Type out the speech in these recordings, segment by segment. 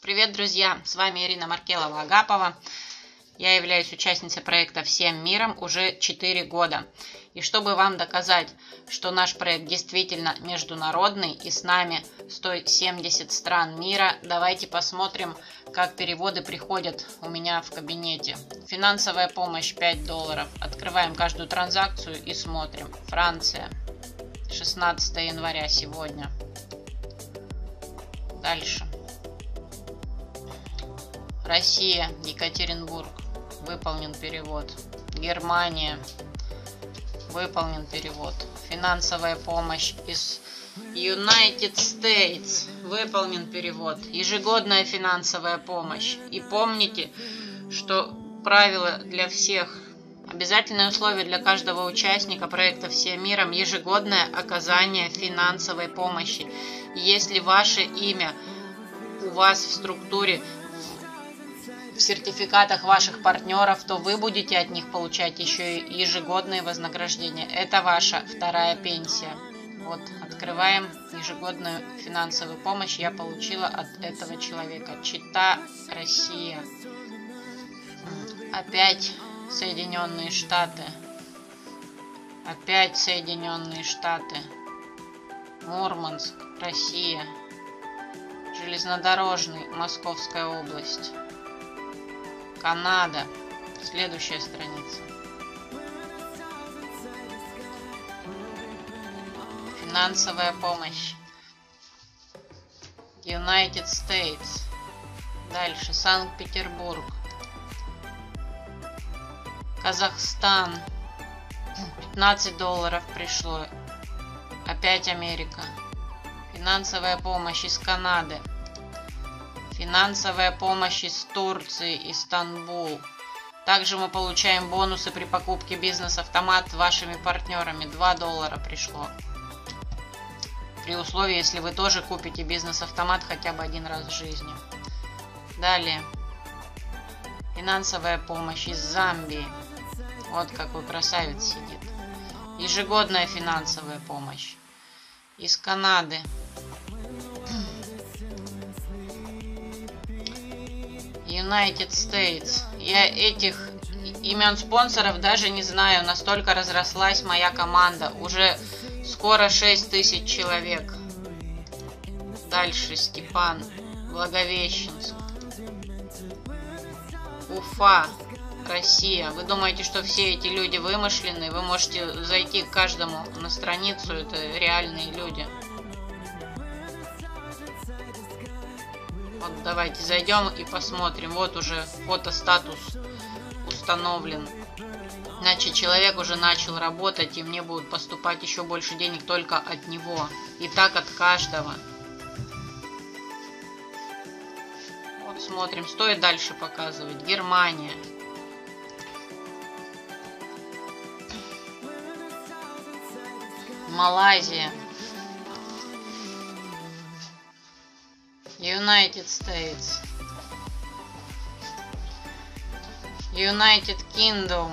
Привет, друзья! С вами Ирина Маркелова-Агапова. Я являюсь участницей проекта «Всем миром» уже 4 года. И чтобы вам доказать, что наш проект действительно международный и с нами 170 стран мира, давайте посмотрим, как переводы приходят у меня в кабинете. Финансовая помощь $5. Открываем каждую транзакцию и смотрим. Франция. 16 января сегодня. Дальше. Россия, Екатеринбург, выполнен перевод. Германия, выполнен перевод. Финансовая помощь из United States, выполнен перевод. Ежегодная финансовая помощь. И помните, что правило для всех, обязательное условие для каждого участника проекта «Всем миром» – ежегодное оказание финансовой помощи. Если ваше имя у вас в структуре, в сертификатах ваших партнеров, то вы будете от них получать еще и ежегодные вознаграждения. Это ваша вторая пенсия. Вот, открываем ежегодную финансовую помощь. Я получила от этого человека. Чита, Россия. Опять Соединенные Штаты. Опять Соединенные Штаты. Мурманск, Россия. Железнодорожный, Московская область. Канада. Следующая страница. Финансовая помощь. United States. Дальше. Санкт-Петербург. Казахстан. $15 пришло. Опять Америка. Финансовая помощь из Канады. Финансовая помощь из Турции, Истанбул. Также мы получаем бонусы при покупке бизнес-автомат вашими партнерами. $2 пришло. При условии, если вы тоже купите бизнес-автомат хотя бы один раз в жизни. Далее. Финансовая помощь из Замбии. Вот какой красавец сидит. Ежегодная финансовая помощь. Из Канады. United States. Я этих имен спонсоров даже не знаю. Настолько разрослась моя команда. Уже скоро 6000 человек. Дальше Степан. Благовещенск. Уфа. Россия. Вы думаете, что все эти люди вымышленные? Вы можете зайти к каждому на страницу. Это реальные люди. Вот давайте зайдем и посмотрим. Вот уже фотостатус установлен. Значит, человек уже начал работать, и мне будут поступать еще больше денег только от него. И так от каждого. Вот смотрим. Стоит дальше показывать. Германия. Малайзия. United States. United Kingdom.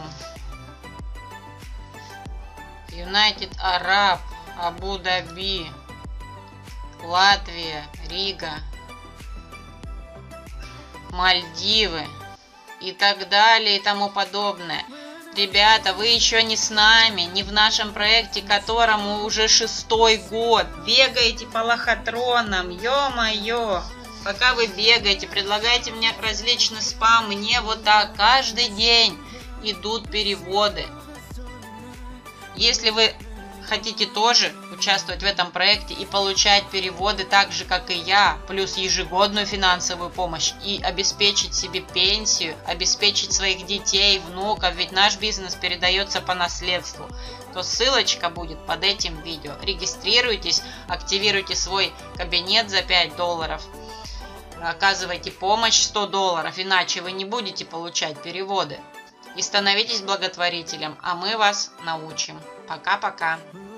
United Arab. Абу-Даби. Латвия. Рига. Мальдивы. И так далее и тому подобное. Ребята, вы еще не с нами, не в нашем проекте, которому уже 6-й год. Бегаете по лохотронам, ё-моё. Пока вы бегаете, предлагаете мне различный спам, мне вот так каждый день идут переводы. Если вы хотите тоже участвовать в этом проекте и получать переводы так же, как и я, плюс ежегодную финансовую помощь и обеспечить себе пенсию, обеспечить своих детей, внуков, ведь наш бизнес передается по наследству, то ссылочка будет под этим видео. Регистрируйтесь, активируйте свой кабинет за $5, оказывайте помощь $100, иначе вы не будете получать переводы. И становитесь благотворителем, а мы вас научим. Пока-пока.